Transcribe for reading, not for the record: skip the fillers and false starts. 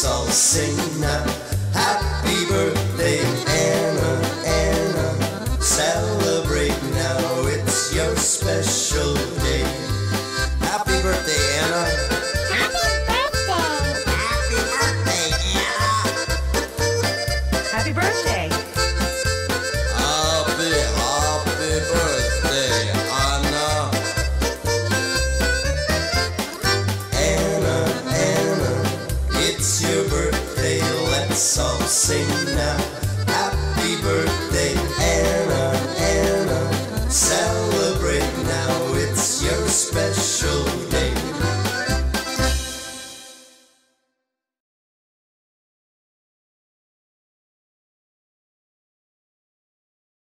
let's all sing now. Happy birthday, Anna, Anna. Celebrate now, it's your special